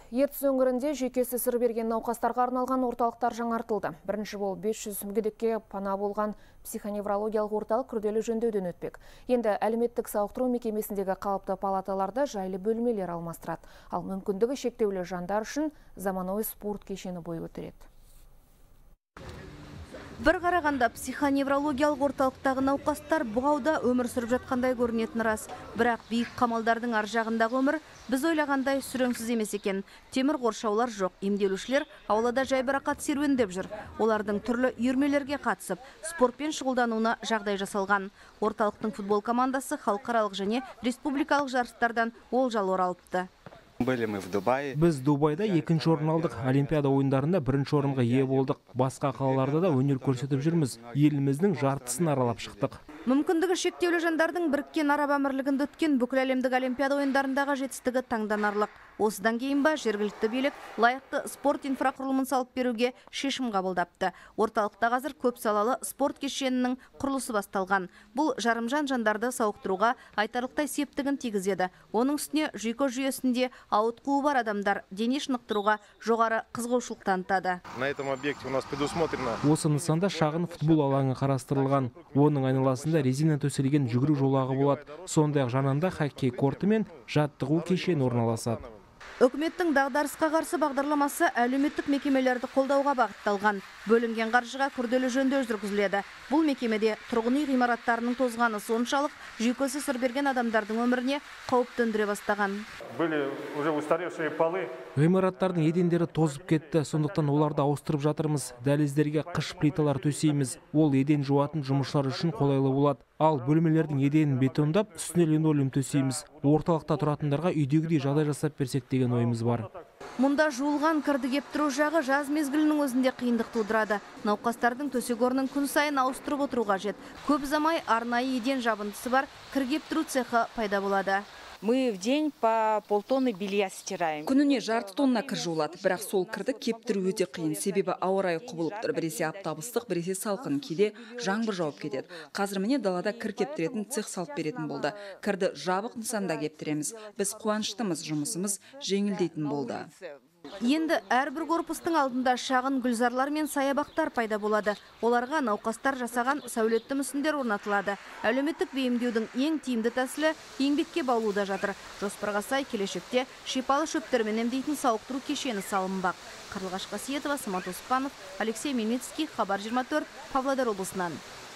Ертіс өңірінде жүйкесі сыр берген науқастарға арналған орталықтар жаңартылды. Бірінші болып 500 мүгедекке пана болған психоневрологиялық орталық күрделі жөндеуден өтпек. Енді әлеуметтік сауықтыру мекемесіндегі қалыпты палаталарда жайлы бөлмелер алмастырады. Ал мүмкіндігі шектеулі жандар үшін заманауи спорт кешені бой көтереді. Бір қарағанда психоневрологиялық орталықтағы науқастар бұғауда өмір сүріп жатқандай көрінетін рас. Бірақ биік қамалдардың ар жағындағы өмір біз ойлағандай сүреңсіз емес екен. Темір қоршаулар жоқ, емделушілер аулада жайбарақат серуендеп жүр. Олардың түрлі үйірмелерге қатысып, спортпен шұғылдануына жағдай жасалған. Орталықтың футбол командасы халықаралық және республикалық жарыстардан олжалы оралыпты. Біз Дубайда екінші орын алдық. Олимпиада ойындарында бірінші орынға ие болдық. Басқа қалаларда да өнер көрсетіп жүрміз. Еліміздің жартысын аралап шықтық. Мүмкіндігі шектеулі жандардың біріккен араб әмірлігінде өткен бүкіл әлемдік олимпиада ойындарындағы жетістігі таңданарлық. Осыдан кейін жергілікті билік лайықты спорт инфрақұрылымын салып беруге шешім қабылдапты. Орталықта қазір көп салалы спорт кешенінің құрылысы басталған. Бұл жарымжан жандарды сауықтыруға айтарлықтай септігін тигізеді. Оның үстіне жүйке жүйесінде ауытқуы бар адамдар дене шынықтыруға жоғары қызығушылық танытады. Осы нысанда шағын футбол алаңы қарастырылған. Оның айналасында резина төселген жүгіру жолағы болады. Сондай-ақ жанында хоккей корты мен жаттығу кешені орналасады. Үкіметтің дағдарысқа қарсы бағдарламасы әлеуметтік мекемелерді қолдауға бағытталған. Бөлінген қаржыға күрделі жөндеу жүргізіледі. Бұл мекемеде тұрғын үй ғимараттарының тозғаны соншалық жүйкесі сыр берген адамдардың өміріне қауіп төндіре бастаған. Ғимараттардың едендері тозып кетті, сондықтан оларды ауыстырып жатырмыз. Дәліздерге қыш плиталар төсейміз. Ол еден жуатын жұмысшылар үшін қолайлы болады. Ал бөлмелердің еденін бетондап, үстіне линолеум төсейміз. Орталықта тұратындарға үйдегідей жағдай жасап берсек деген ойымыз бар. Мұнда жуылған кірді кептіру жағы жаз мезгілінің өзінде қиындық тудырады. Науқастардың төсек орнын күн сайын ауыстырып отыру қажет. Көп ұзамай арнайы еден жабындысы бар кір кептіру цехы пайда болады. Мы в день по полтонны белья стираем. Күніне жарты тонна кір жуылады, бірақ сол кірді кептіру өте қиын. Себебі ауа райы құбылып тұр. Біресе аптап ыстық, біресе салқын, кейде жаңбыр жауып кетеді. Қазір міне далада кір кептіретін цех салып беретін болды. Кірді жабық нысанда кептіреміз. Біз қуаныштымыз, жұмысымыз жеңілдейтін болды. Енді әрбір корпустың алдында шағын гүлзарлар мен саябақтар пайда болады. Оларға науқастар жасаған сәулетті мүсіндер орнатылады. Әлеуметтік бейімдеудің ең тиімді тәсілі еңбекке баулуда жатыр. Жоспарға сай келешекте шипалы шөптермен емдейтін сауықтыру кешені салынбақ. Қарлығаш Қасиетова, Самат Оспанов, Алексей Мельницкий, Хабар 24, Павлодар облысынан.